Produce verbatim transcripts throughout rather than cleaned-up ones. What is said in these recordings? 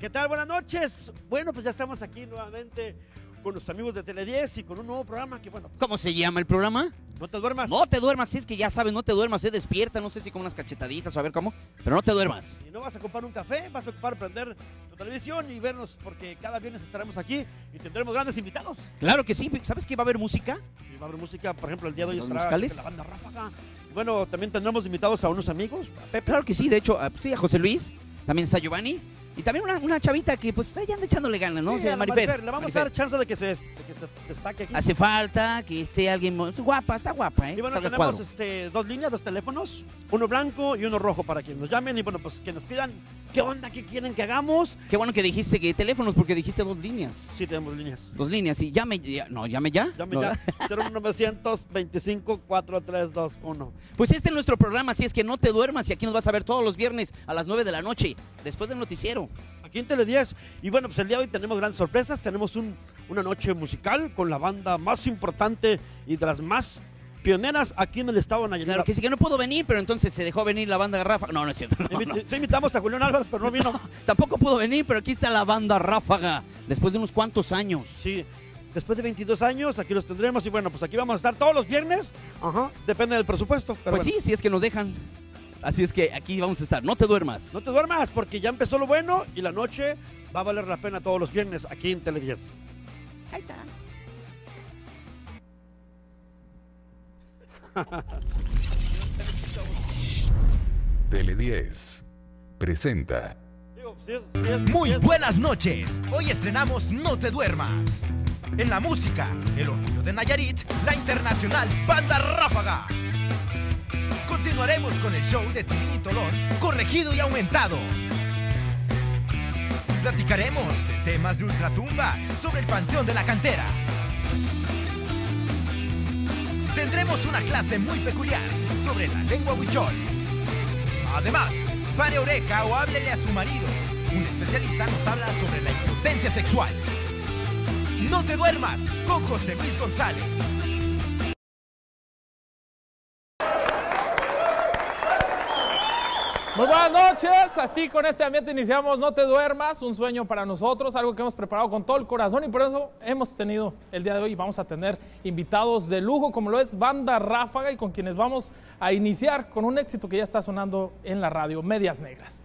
¿Qué tal? Buenas noches. Bueno, pues ya estamos aquí nuevamente con los amigos de Tele diez y con un nuevo programa que, bueno... ¿Cómo se llama el programa? No te duermas. No te duermas, si es que ya sabes, no te duermas, se despierta, no sé si con unas cachetaditas o a ver cómo, pero no te duermas. Y no vas a comprar un café, vas a ocupar prender tu televisión y vernos, porque cada viernes estaremos aquí y tendremos grandes invitados. Claro que sí, ¿sabes que va a haber música? Y va a haber música, por ejemplo, el día de hoy ¿Los estará musicales? la banda Ráfaga. Y bueno, también tendremos invitados a unos amigos, a Pepe. Claro que sí, de hecho, sí, a José Luis, también está Giovanni. Y también una, una chavita que pues está ya anda echándole ganas, ¿no? Sí, o sea, a Marifer. Marifer. Le vamos Marifer. a dar chance de que se, de que se destaque aquí. Hace falta que esté alguien muy- guapa, está guapa, ¿eh? Y bueno, Salga tenemos cuadro. este, dos líneas, dos teléfonos, uno blanco y uno rojo para quienes nos llamen y bueno, pues que nos pidan qué onda, qué quieren que hagamos. Qué bueno que dijiste que teléfonos, porque dijiste dos líneas. Sí, tenemos líneas. Dos líneas, y llame ya. No, llame ya. Llame No. ya, cero uno novecientos veinticinco cuarenta y tres veintiuno. Pues este es nuestro programa, así es que no te duermas y aquí nos vas a ver todos los viernes a las nueve de la noche, después del noticiero. Aquí en Tele diez. Y bueno, pues el día de hoy tenemos grandes sorpresas. Tenemos un, una noche musical con la banda más importante y de las más pioneras aquí en el estado de Nayarit. Claro que sí, que no pudo venir, pero entonces se dejó venir la banda Ráfaga. No, no es cierto. No, Invi- no. Sí, invitamos a Julián Álvarez, pero no vino. Tampoco pudo venir, pero aquí está la banda Ráfaga, después de unos cuantos años. Sí, después de veintidós años aquí los tendremos y bueno, pues aquí vamos a estar todos los viernes. Ajá, depende del presupuesto. Pero Pues bueno, sí, si es que nos dejan. Así es que aquí vamos a estar, no te duermas. no te duermas porque ya empezó lo bueno y la noche va a valer la pena todos los viernes aquí en Tele diez. Ahí está. Tele diez presenta Digo, sí, sí es- Muy sí es- buenas noches. Hoy estrenamos No te duermas. En la música, el orgullo de Nayarit, la internacional Banda Ráfaga. Continuaremos con el show de Tilín y Tolón, corregido y aumentado. Platicaremos de temas de ultratumba sobre el panteón de la cantera. Tendremos una clase muy peculiar sobre la lengua huichol. Además, pare oreja o háblele a su marido. Un especialista nos habla sobre la impotencia sexual. No te duermas con José Luis González. Muy buenas noches, así con este ambiente iniciamos No te duermas, un sueño para nosotros, algo que hemos preparado con todo el corazón y por eso hemos tenido el día de hoy, vamos a tener invitados de lujo como lo es Banda Ráfaga y con quienes vamos a iniciar con un éxito que ya está sonando en la radio, Medias Negras.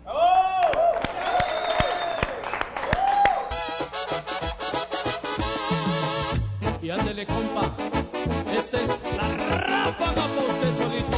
Y ándele compa, esta es la Ráfaga para usted solito.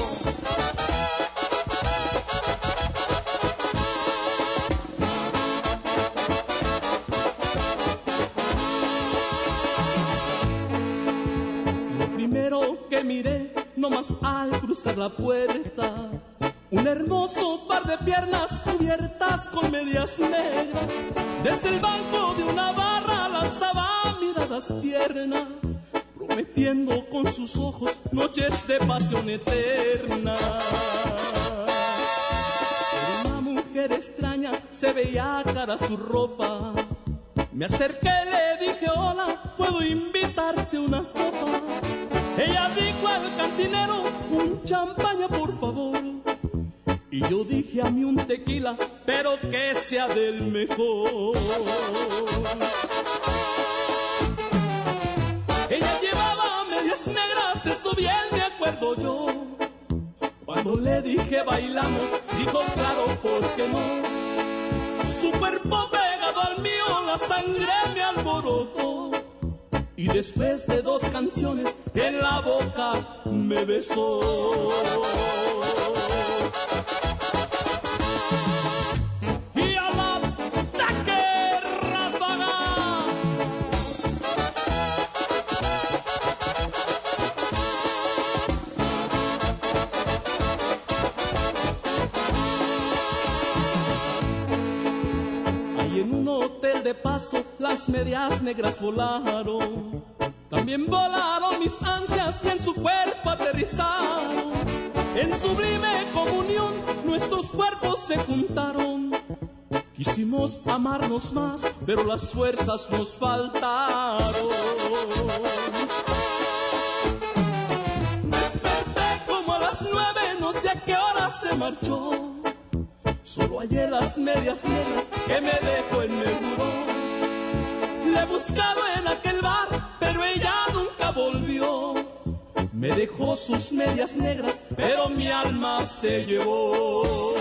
Lo primero que miré, nomás al cruzar la puerta, un hermoso par de piernas cubiertas con medias negras. Desde el banco de una barra lanzaba miradas tiernas, prometiendo con sus ojos noches de pasión eterna. Era una mujer extraña, se veía cara su ropa. Me acerqué, le dije hola, ¿puedo invitarte una copa? Ella dijo al cantinero, un champaña por favor. Y yo dije a mí un tequila, pero que sea del mejor. Ella llevaba medias negras, de eso bien me acuerdo yo. Cuando le dije bailamos, dijo claro, ¿por qué no? Su cuerpo pegado al mío, la sangre me alborotó. Y después de dos canciones, en la boca me besó. Y al ataque Ráfaga. Ahí en un hotel de paso las medias negras volaron. También volaron mis ansias y en su cuerpo aterrizaron. En sublime comunión nuestros cuerpos se juntaron. Quisimos amarnos más, pero las fuerzas nos faltaron. Desperté como a las nueve, no sé a qué hora se marchó. Solo no hallé las medias negras que me dejó en el buró. Le he buscado en aquel bar, pero ella nunca volvió. Me dejó sus medias negras, pero mi alma se llevó.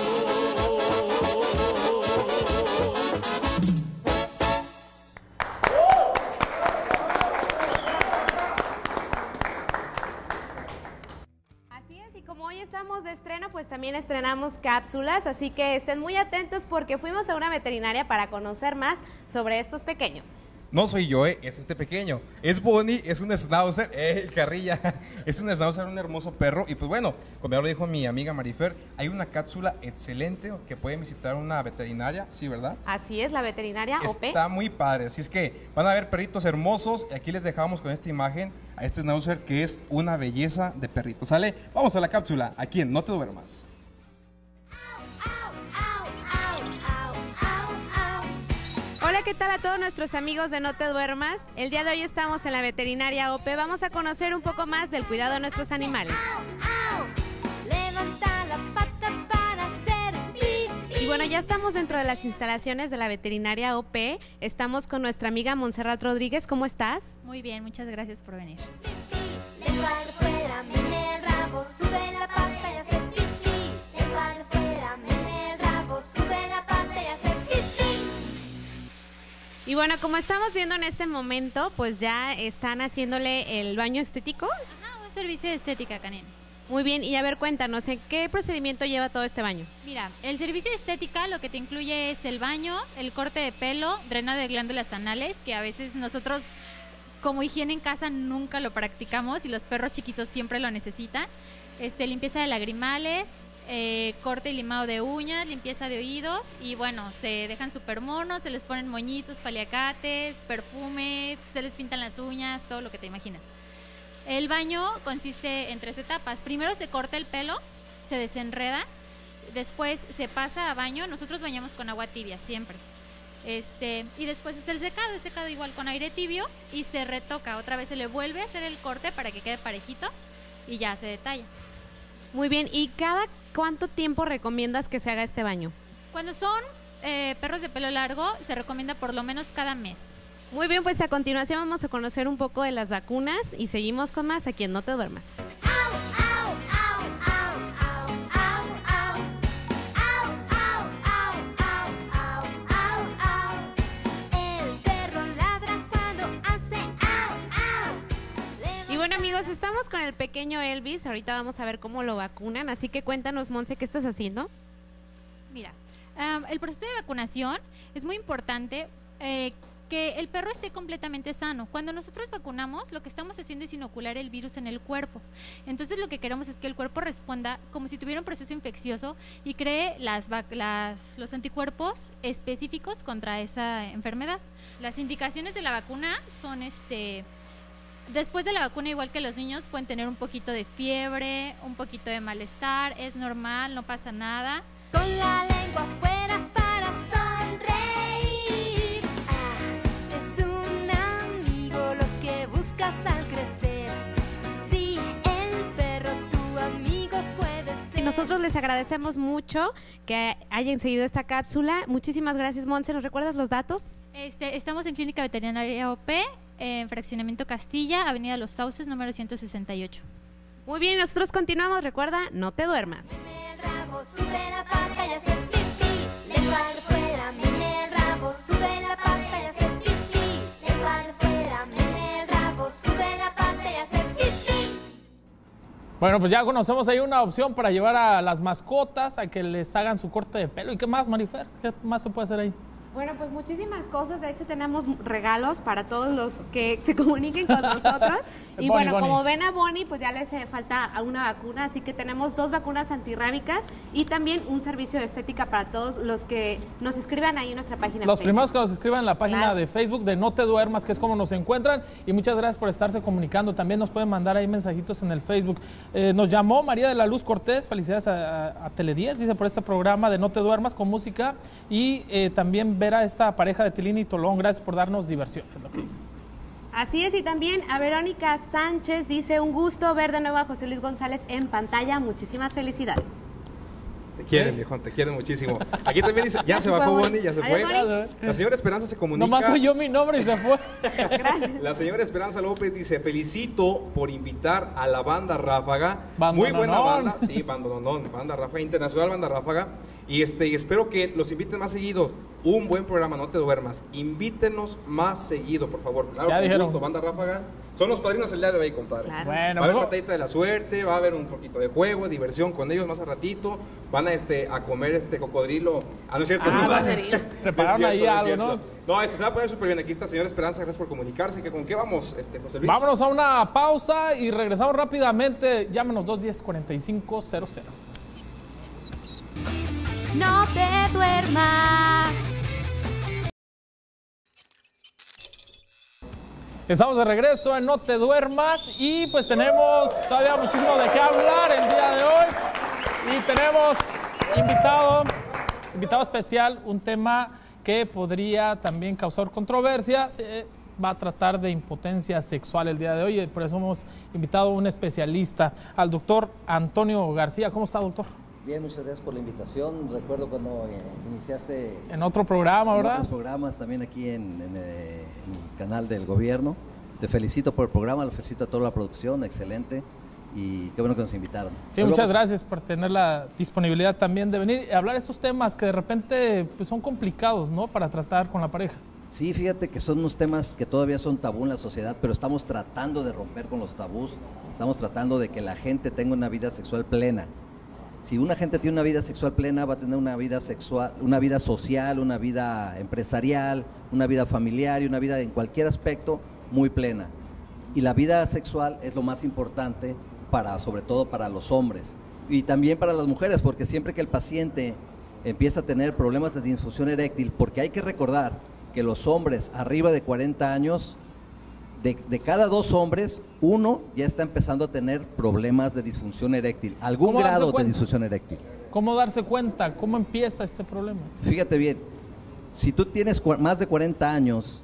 Estamos de estreno, pues también estrenamos cápsulas, así que estén muy atentos porque fuimos a una veterinaria para conocer más sobre estos pequeños. No soy yo, eh, es este pequeño. Es Bonnie, es un schnauzer, eh, carrilla. Es un schnauzer, un hermoso perro. Y pues bueno, como ya lo dijo mi amiga Marifer, hay una cápsula excelente que pueden visitar una veterinaria, ¿sí, verdad? Así es, la veterinaria O P. Está muy padre, así es que van a ver perritos hermosos. Y aquí les dejamos con esta imagen a este schnauzer que es una belleza de perrito. ¿Sale? Vamos a la cápsula, aquí en No Te Duermas. Hola, ¿qué tal a todos nuestros amigos de No Te Duermas? El día de hoy estamos en la veterinaria O P. Vamos a conocer un poco más del cuidado de nuestros animales. Levanta la pata para hacer pipí. Y bueno, ya estamos dentro de las instalaciones de la veterinaria O P. Estamos con nuestra amiga Montserrat Rodríguez. ¿Cómo estás? Muy bien, muchas gracias por venir. Lengua de fuera, mene el rabo, sube la pata y hace pipí. Lengua de fuera, mene el rabo, sube la pata y hace pipí. Y bueno, como estamos viendo en este momento, pues ya están haciéndole el baño estético. Ajá, un servicio de estética canina. Muy bien, y a ver, cuéntanos, ¿en qué procedimiento lleva todo este baño? Mira, el servicio de estética lo que te incluye es el baño, el corte de pelo, drenado de glándulas anales, que a veces nosotros como higiene en casa nunca lo practicamos y los perros chiquitos siempre lo necesitan. Este, limpieza de lagrimales, Eh, corte y limado de uñas, limpieza de oídos y bueno, se dejan súper monos, se les ponen moñitos, paliacates, perfume, se les pintan las uñas, todo lo que te imaginas. El baño consiste en tres etapas. Primero se corta el pelo, se desenreda, después se pasa a baño. Nosotros bañamos con agua tibia siempre. Este, y después es el secado, es secado igual con aire tibio y se retoca. Otra vez se le vuelve a hacer el corte para que quede parejito y ya se detalla. Muy bien, ¿y cada cuánto tiempo recomiendas que se haga este baño? Cuando son eh, perros de pelo largo, se recomienda por lo menos cada mes. Muy bien, pues a continuación vamos a conocer un poco de las vacunas y seguimos con más aquí en No Te Duermas. Bueno, amigos, estamos con el pequeño Elvis. Ahorita vamos a ver cómo lo vacunan. Así que cuéntanos, Monse, ¿qué estás haciendo? Mira, um, el proceso de vacunación es muy importante eh, que el perro esté completamente sano. Cuando nosotros vacunamos, lo que estamos haciendo es inocular el virus en el cuerpo. Entonces, lo que queremos es que el cuerpo responda como si tuviera un proceso infeccioso y cree las, las, los anticuerpos específicos contra esa enfermedad. Las indicaciones de la vacuna son este... Después de la vacuna, igual que los niños, pueden tener un poquito de fiebre, un poquito de malestar, es normal, no pasa nada. Con la lengua afuera para sonreír. Ah, es un amigo lo que buscas al crecer. Sí, el perro, tu amigo puede ser. Y nosotros les agradecemos mucho que hayan seguido esta cápsula. Muchísimas gracias, Monse. ¿Nos recuerdas los datos? Este, estamos en Clínica Veterinaria O P, en Fraccionamiento Castilla, Avenida Los Sauces, número ciento sesenta y ocho. Muy bien, nosotros continuamos. Recuerda, no te duermas. El rabo, sube la pata y hace pipí. Lengua de fuera, mene el rabo, sube la pata y hace pipí. Lengua de fuera, mene el rabo, sube la pata y hace pipí. Bueno, pues ya conocemos ahí una opción para llevar a las mascotas a que les hagan su corte de pelo. ¿Y qué más, Marifer? ¿Qué más se puede hacer ahí? Bueno, pues muchísimas cosas. De hecho, tenemos regalos para todos los que se comuniquen con nosotros. Y Bonnie, bueno, Bonnie. como ven a Bonnie, pues ya les eh, falta una vacuna. Así que tenemos dos vacunas antirrábicas y también un servicio de estética para todos los que nos escriban ahí en nuestra página. Los de primeros que nos escriban en la página Claro. de Facebook de No Te Duermas, que es como nos encuentran. Y muchas gracias por estarse comunicando. También nos pueden mandar ahí mensajitos en el Facebook. Eh, nos llamó María de la Luz Cortés. Felicidades a, a, a Tele diez, dice, por este programa de No Te Duermas con música. Y eh, también ver a esta pareja de Tilín y Tolón. Gracias por darnos diversión, es lo que dice. Así es, y también a Verónica Sánchez dice, un gusto ver de nuevo a José Luis González en pantalla. Muchísimas felicidades. Te quieren, ¿Sí? viejo, te quieren muchísimo. Aquí también dice, ya se bajó Bonnie, ya se fue. Adiós, La señora Esperanza se comunica. Nomás oyó mi nombre y se fue. Gracias. La señora Esperanza López dice, felicito por invitar a la banda Ráfaga. Muy Bandononón. buena banda, sí, Bandononón, banda Ráfaga, Internacional Banda Ráfaga. Y, este, y espero que los inviten más seguido. Un buen programa, no te duermas. Invítenos más seguido, por favor. Claro, Ya con dijeron. gusto, banda Ráfaga. Son los padrinos el día de hoy, compadre. Claro. Bueno, Va a haber mejor- patadita de la suerte, va a haber un poquito de juego, diversión con ellos más a ratito. Van a, este, a comer este cocodrilo. Ah, no es cierto. Ah, no, cocodrilo. Prepararon no es ahí cierto, algo, es ¿no? cierto. No, este se va a poner súper bien. Aquí está, señora Esperanza, gracias por comunicarse. ¿Que ¿Con qué vamos, este, José Luis? Vámonos a una pausa y regresamos rápidamente. Llámenos dos uno cero, cuatro cinco cero cero. No te duermas. Estamos de regreso en No Te Duermas y pues tenemos todavía muchísimo de qué hablar el día de hoy. Y tenemos invitado, invitado especial, un tema que podría también causar controversia. Se va a tratar de impotencia sexual el día de hoy y por eso hemos invitado a un especialista, al doctor Antonio García. ¿Cómo está, doctor? Bien, muchas gracias por la invitación. Recuerdo cuando eh, iniciaste En otro programa, en ¿verdad? otros programas también aquí en, en, eh, en el canal del gobierno. Te felicito por el programa, lo felicito a toda la producción, excelente. Y qué bueno que nos invitaron. Sí, Hoy muchas vamos- gracias por tener la disponibilidad también de venir y hablar de estos temas que de repente pues, son complicados, ¿no? Para tratar con la pareja. Sí, fíjate que son unos temas que todavía son tabú en la sociedad, pero estamos tratando de romper con los tabús. Estamos tratando de que la gente tenga una vida sexual plena. Si una gente tiene una vida sexual plena, va a tener una vida sexual, una vida social, una vida empresarial, una vida familiar y una vida en cualquier aspecto muy plena. Y la vida sexual es lo más importante para, sobre todo para los hombres y también para las mujeres, porque siempre que el paciente empieza a tener problemas de disfunción eréctil, porque hay que recordar que los hombres arriba de cuarenta años, de, de cada dos hombres, uno ya está empezando a tener problemas de disfunción eréctil, algún ¿Cómo darse grado de cuenta? disfunción eréctil. ¿Cómo darse cuenta? ¿Cómo empieza este problema? Fíjate bien, si tú tienes cua- más de cuarenta años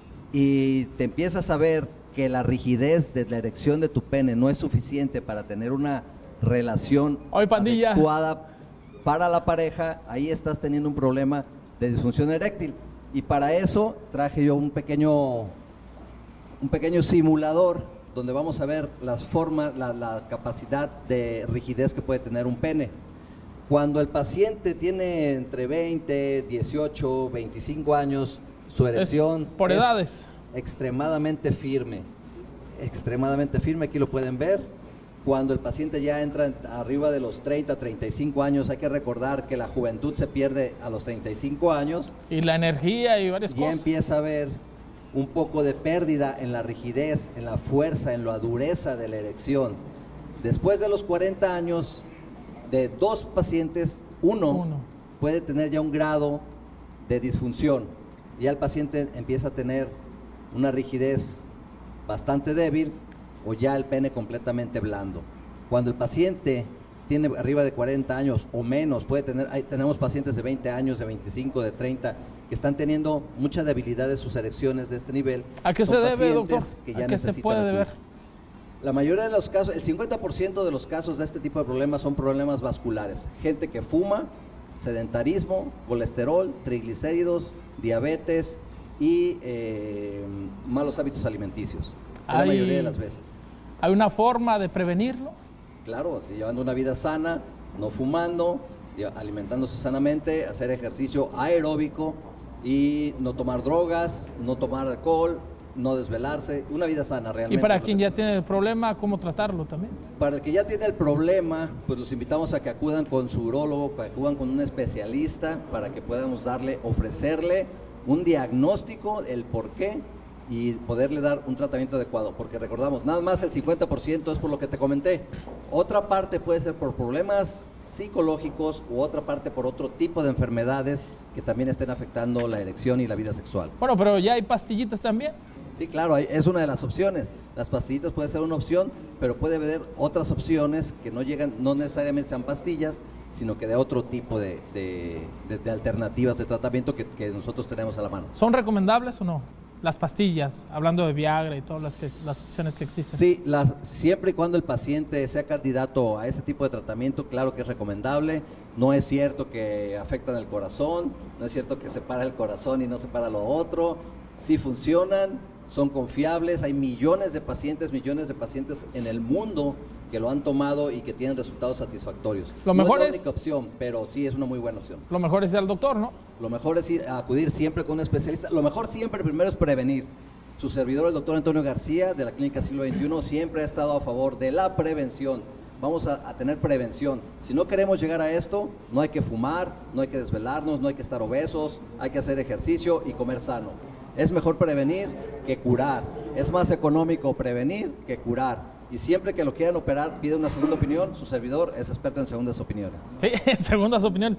y te empiezas a ver que la rigidez de la erección de tu pene no es suficiente para tener una relación Hoy, pandilla. adecuada para la pareja, ahí estás teniendo un problema de disfunción eréctil. Y para eso traje yo un pequeño, un pequeño simulador donde vamos a ver las formas, la, la capacidad de rigidez que puede tener un pene. Cuando el paciente tiene entre veinte, dieciocho, veinticinco años, su erección Es por es edades. extremadamente firme, extremadamente firme, aquí lo pueden ver. Cuando el paciente ya entra en- arriba de los treinta, treinta y cinco años, hay que recordar que la juventud se pierde a los treinta y cinco años, Y la energía y varias ya cosas. empieza a haber un poco de pérdida en la rigidez, en la fuerza, en la dureza de la erección. Después de los cuarenta años, de dos pacientes, uno, Uno. puede tener ya un grado de disfunción. Ya el paciente empieza a tener una rigidez bastante débil o ya el pene completamente blando. Cuando el paciente tiene arriba de cuarenta años o menos, puede tener, hay- tenemos pacientes de veinte años, de veinticinco, de treinta, que están teniendo mucha debilidad de sus erecciones de este nivel. ¿A qué Son se debe, pacientes doctor? que ¿A ya qué se necesitan puede acudir. deber? La mayoría de los casos, el cincuenta por ciento de los casos de este tipo de problemas son problemas vasculares. Gente que fuma, sedentarismo, colesterol, triglicéridos, diabetes y eh, malos hábitos alimenticios. La Hay- mayoría de las veces. ¿Hay una forma de prevenirlo? Claro, llevando una vida sana, no fumando, lle- alimentándose sanamente, hacer ejercicio aeróbico y no tomar drogas, no tomar alcohol, no desvelarse, una vida sana realmente. Y para es lo quien que- ya tiene el problema, ¿cómo tratarlo también? Para el que ya tiene el problema, pues los invitamos a que acudan con su urólogo, que acudan con un especialista para que podamos darle, ofrecerle un diagnóstico, el por qué y poderle dar un tratamiento adecuado. Porque recordamos, nada más el cincuenta por ciento es por lo que te comenté. Otra parte puede ser por problemas psicológicos u otra parte por otro tipo de enfermedades que también estén afectando la erección y la vida sexual. Bueno, pero ya hay pastillitas también. Sí, claro, hay- es una de las opciones. Las pastillitas puede ser una opción, pero puede haber otras opciones que no llegan, no necesariamente sean pastillas, sino que de otro tipo de, de- de- de alternativas de tratamiento que, que nosotros tenemos a la mano. ¿Son recomendables o no? las pastillas, hablando de Viagra y todas las, que, las opciones que existen. Sí, las, siempre y cuando el paciente sea candidato a ese tipo de tratamiento, claro que es recomendable. No es cierto que afectan el corazón, no es cierto que separa el corazón y no separa lo otro. Sí funcionan, son confiables, hay millones de pacientes, millones de pacientes en el mundo que lo han tomado y que tienen resultados satisfactorios. Lo mejor no es es la única opción, pero sí es una muy buena opción. Lo mejor es ir al doctor, ¿no? Lo mejor es ir a acudir siempre con un especialista. Lo mejor siempre primero es prevenir. Su servidor, el doctor Antonio García, de la Clínica Siglo veintiuno, siempre ha estado a favor de la prevención. Vamos a, a tener prevención. Si no queremos llegar a esto, no hay que fumar, no hay que desvelarnos, no hay que estar obesos, hay que hacer ejercicio y comer sano. Es mejor prevenir que curar. Es más económico prevenir que curar. Y siempre que lo quieran operar, pide una segunda opinión. Su servidor es experto en segundas opiniones. Sí, en segundas opiniones.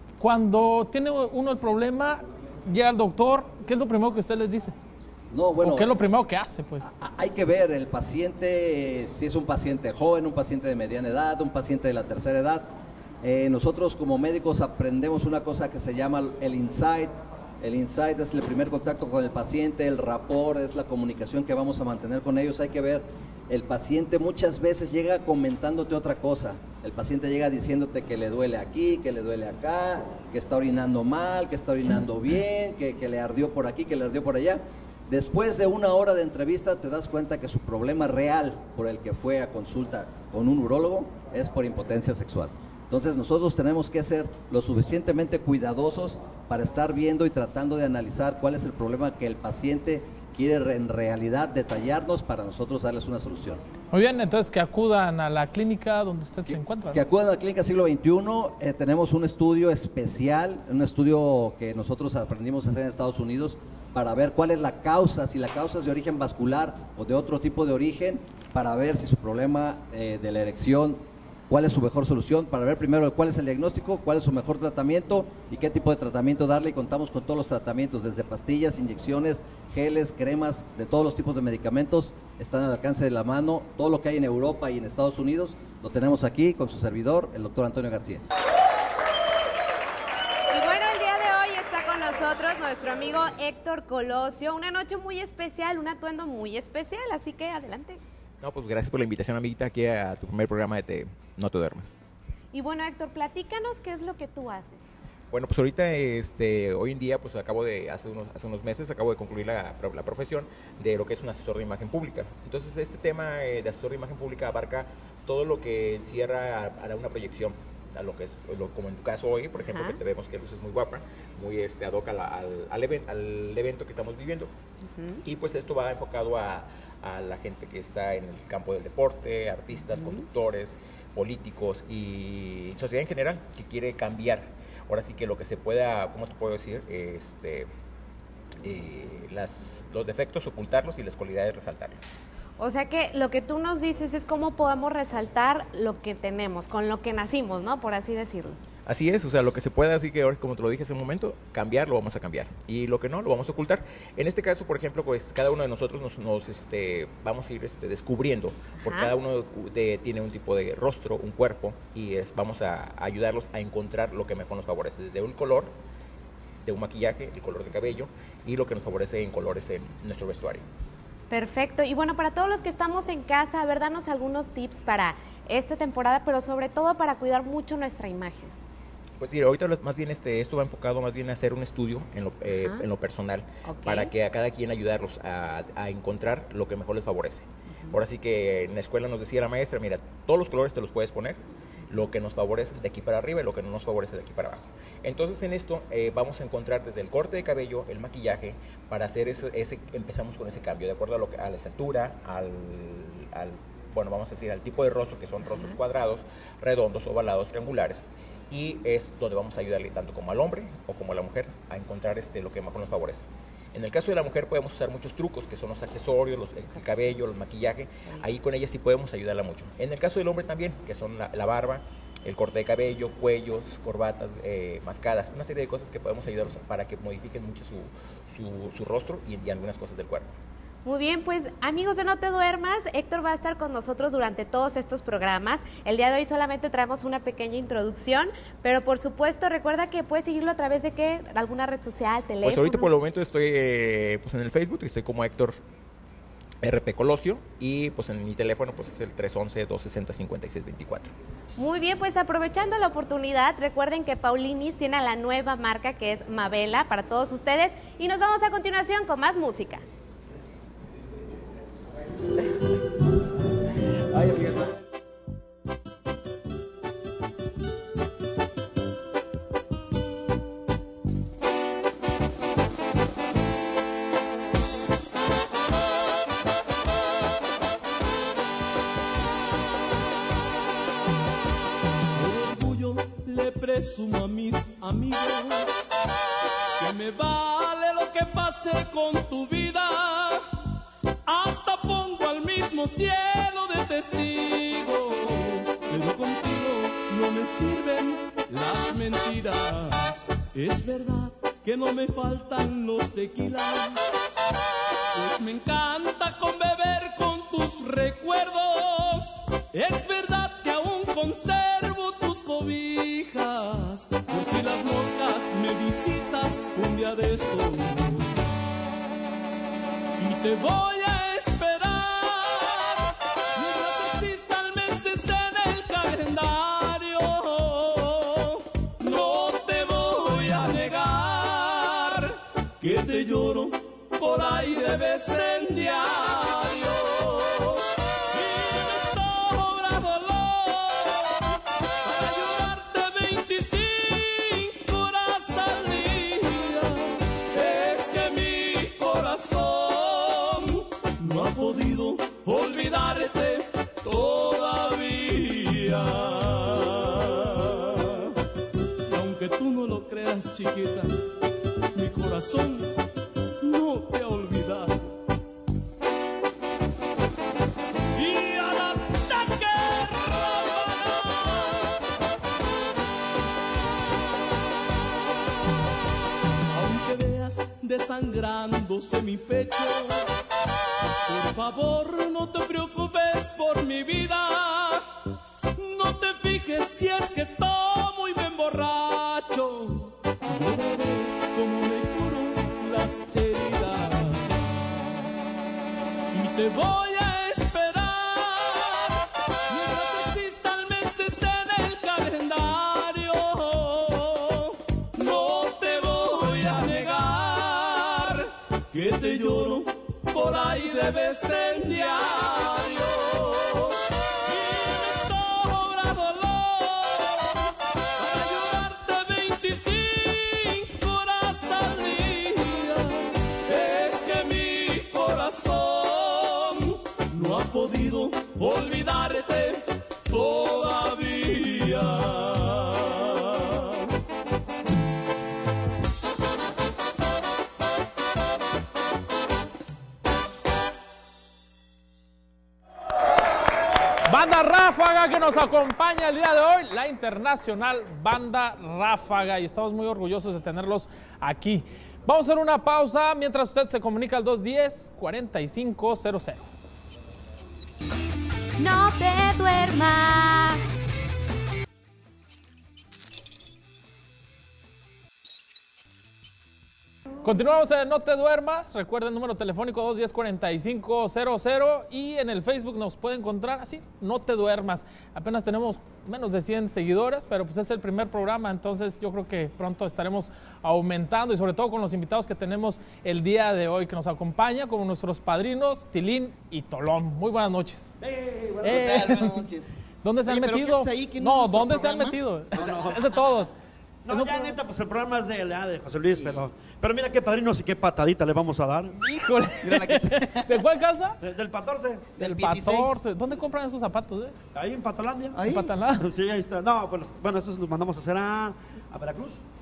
Cuando tiene uno el problema, llega al doctor, ¿qué es lo primero que usted les dice? No, bueno, ¿O qué es lo primero que hace, pues? Hay que ver el paciente, si es un paciente joven, un paciente de mediana edad, un paciente de la tercera edad. Eh, nosotros como médicos aprendemos una cosa que se llama el insight. El insight es el primer contacto con el paciente, el rapport es la comunicación que vamos a mantener con ellos. Hay que ver, el paciente muchas veces llega comentándote otra cosa. El paciente llega diciéndote que le duele aquí, que le duele acá, que está orinando mal, que está orinando bien, que, que le ardió por aquí, que le ardió por allá. Después de una hora de entrevista te das cuenta que su problema real por el que fue a consulta con un urólogo es por impotencia sexual. Entonces nosotros tenemos que ser lo suficientemente cuidadosos para estar viendo y tratando de analizar cuál es el problema que el paciente quiere en realidad detallarnos para nosotros darles una solución. Muy bien, entonces que acudan a la clínica donde usted que, se encuentra, ¿no? Que acudan a la Clínica Siglo veintiuno, eh, tenemos un estudio especial, un estudio que nosotros aprendimos a hacer en Estados Unidos para ver cuál es la causa, si la causa es de origen vascular o de otro tipo de origen, para ver si su problema eh, de la erección, cuál es su mejor solución, para ver primero cuál es el diagnóstico, cuál es su mejor tratamiento y qué tipo de tratamiento darle. Y contamos con todos los tratamientos, desde pastillas, inyecciones, geles, cremas, de todos los tipos de medicamentos, están al alcance de la mano. Todo lo que hay en Europa y en Estados Unidos lo tenemos aquí con su servidor, el doctor Antonio García. Y bueno, el día de hoy está con nosotros nuestro amigo Héctor Colosio. Una noche muy especial, un atuendo muy especial, así que adelante. No, pues gracias por la invitación, amiguita, aquí a tu primer programa de te, No Te Duermas. Y bueno, Héctor, platícanos qué es lo que tú haces. Bueno, pues ahorita, este, hoy en día, pues acabo de, hace unos, hace unos meses, acabo de concluir la, la profesión de lo que es un asesor de imagen pública. Entonces, este tema eh, de asesor de imagen pública abarca todo lo que encierra a, a una proyección, a lo que es, lo, como en tu caso hoy, por ejemplo, Ajá. que te vemos que luces muy guapa, muy este, ad hoc al, al, al, event, al evento que estamos viviendo. Uh-huh. Y pues esto va enfocado a, a la gente que está en el campo del deporte, artistas, uh-huh. conductores, políticos y sociedad en general que quiere cambiar. Ahora sí que lo que se pueda, ¿cómo te puedo decir? Este, eh, las, los defectos ocultarlos y las cualidades resaltarlas. O sea que lo que tú nos dices es cómo podemos resaltar lo que tenemos, con lo que nacimos, ¿no? Por así decirlo. Así es, o sea, lo que se pueda, así que ahora, como te lo dije hace un momento, cambiar, lo vamos a cambiar. Y lo que no, lo vamos a ocultar. En este caso, por ejemplo, pues cada uno de nosotros nos, nos este, vamos a ir este, descubriendo, porque cada uno de, tiene un tipo de rostro, un cuerpo, y es, vamos a, a ayudarlos a encontrar lo que mejor nos favorece, desde un color, de un maquillaje, el color de cabello, y lo que nos favorece en colores en nuestro vestuario. Perfecto. Y bueno, para todos los que estamos en casa, a ver, danos algunos tips para esta temporada, pero sobre todo para cuidar mucho nuestra imagen. Pues sí, ahorita más bien este, esto va enfocado más bien a hacer un estudio en lo, eh, en lo personal, okay. para que a cada quien ayudarlos a, a encontrar lo que mejor les favorece. Uh-huh. Ahora sí que en la escuela nos decía la maestra, mira, todos los colores te los puedes poner, lo que nos favorece de aquí para arriba y lo que no nos favorece de aquí para abajo. Entonces en esto eh, vamos a encontrar desde el corte de cabello, el maquillaje, para hacer ese, ese empezamos con ese cambio, de acuerdo a, lo que, a la estatura, al, al, bueno, vamos a decir, al tipo de rostro, que son rostros cuadrados, redondos, ovalados, triangulares. Y es donde vamos a ayudarle tanto como al hombre o como a la mujer a encontrar este, lo que mejor nos favorece. En el caso de la mujer podemos usar muchos trucos, que son los accesorios, los, el cabello, el maquillaje. Ahí con ella sí podemos ayudarla mucho. En el caso del hombre también, que son la, la barba, el corte de cabello, cuellos, corbatas, eh, mascadas, una serie de cosas que podemos ayudarlos para que modifiquen mucho su, su, su rostro y, y algunas cosas del cuerpo. Muy bien, pues amigos de No Te Duermas, Héctor va a estar con nosotros durante todos estos programas. El día de hoy solamente traemos una pequeña introducción, pero por supuesto recuerda que puedes seguirlo a través de qué, alguna red social, teléfono. Pues ahorita por el momento estoy eh, pues en el Facebook, estoy como Héctor R P Colosio y pues en mi teléfono pues es el tres once, dos sesenta, cincuenta y seis veinticuatro. Muy bien, pues aprovechando la oportunidad, recuerden que Paulinis tiene la nueva marca que es Mabela para todos ustedes y nos vamos a continuación con más música. Ay, amiga. Orgullo le presumo a mis amigos que me vale lo que pase con tu vida. Hasta pongo al mismo cielo de testigo, pero contigo no me sirven las mentiras. Es verdad que no me faltan los tequilas, pues me encanta con beber con tus recuerdos. Es verdad que aún conservo tus cobijas, por si las moscas me visitas un día de estos. Y te voy a esperar mientras existan meses en el calendario. No te voy a negar que te lloro por ahí de vez en diario. Y me sobra dolor para llorarte veinticinco horas al día. Es que mi corazón no ha podido olvidarte todavía. Y aunque tú no lo creas, chiquita, mi corazón no te ha olvidado. Y al ataque aunque veas desangrándose mi pecho, por favor no te preocupes por mi vida. No te fijes si es que tomo y me emborracho. Yo veré cómo me curo las heridas. Y te voy a esperar mientras existan meses en el calendario. No te voy a negar que te lloro por ahí de vez en diario. Y me sobra dolor para llorarte veinticinco horas al día. Es que mi corazón no ha podido olvidarte todavía. Banda Ráfaga que nos acompaña el día de hoy, la internacional Banda Ráfaga, y estamos muy orgullosos de tenerlos aquí. Vamos a hacer una pausa mientras usted se comunica al dos uno cero, cuatro cinco cero cero. No te duermas. Continuamos en No Te Duermas. Recuerden el número telefónico dos uno cero, cuatro cinco cero cero y en el Facebook nos puede encontrar así, No Te Duermas. Apenas tenemos menos de cien seguidores, pero pues es el primer programa, entonces yo creo que pronto estaremos aumentando y sobre todo con los invitados que tenemos el día de hoy que nos acompaña, como nuestros padrinos Tilín y Tolón. Muy buenas noches. Hey, buenas, eh, buenas noches. ¿Dónde se Oye, han ¿pero metido? qué es ahí? ¿Que no, no es ¿dónde nuestro se han programa? metido? No, no. Es de todos. No, Es un ya pro- neta, pues el programa es de, de José Luis, pero, pero mira qué padrinos y qué patadita le vamos a dar. Híjole. ¿De cuál calza? De- del catorce. Del Del dieciséis. catorce. ¿Dónde compran esos zapatos? Eh? Ahí en Patalandia. ¿En Patalá? Sí, ahí está. No, bueno, bueno, esos los mandamos a hacer a, a Veracruz.